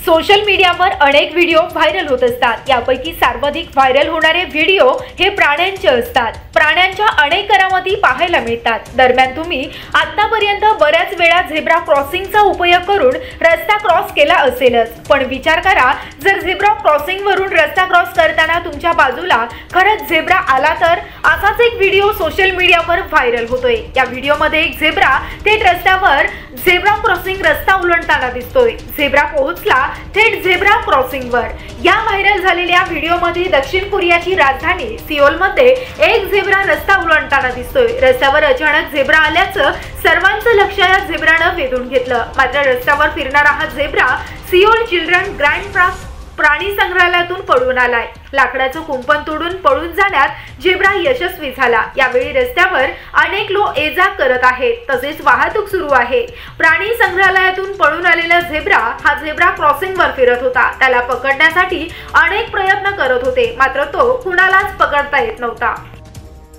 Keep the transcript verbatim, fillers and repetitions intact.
Social मीडियावर अनेक video viral होत असतात। यापैकी सर्वाधिक व्हायरल होणारे व्हिडिओ हे प्राण्यांचे असतात। प्राण्यांच्या अनेक करामती पाहायला मिळतात। दरम्यान तुम्ही आतापर्यंत बऱ्याच वेळा झेब्रा क्रॉसिंगचा उपयोग करून रस्ता क्रॉस केला असेलच, पण विचार करा, जर झेब्रा क्रॉसिंग वरून रस्ता क्रॉस करताना तुमच्या बाजूला खरंच झेब्रा आला तर? असाच एक व्हिडिओ सोशल मीडियावर व्हायरल होतोय। या व्हिडिओमध्ये एक झेब्रा थेट रस्त्यावर झेब्रा क्रॉसिंग रस्ता उलटताना दिसतोय। झेब्रा पोहोचला थेट झेब्रा क्रॉसिंग वर। या व्हायरल झालेल्या व्हिडिओमध्ये दक्षिण कोरियाची राजधानी सिओल मध्ये एक झेब्रा रस्ता उलटताना दिसतोय। रस्त्यावर अचानक झेब्रा आल्याचं सर्वांचं लक्ष या झेब्रानं वेधून घेतलं। मात्र रस्त्यावर फिरणारा हा zebra Seoul children grand park प्राणी संग्रहालयातून पळून आलाय। लाकडाचं कुंपण तोडून पळून जाण्यात झेब्रा यशस्वी झाला। यावेळी रस्त्यावर अनेक लोक ये जा करत आहेत, तसेच वाहतूक सुरू आहे। प्राणी संग्रहालयातून पळून आलेला झेब्रा हा झेब्रा क्रॉसिंगवर फिरत होता। त्याला पकडण्यासाठी अनेक प्रयत्न करत होते, मात्र तो कुणालाच पकडता येत नव्हता।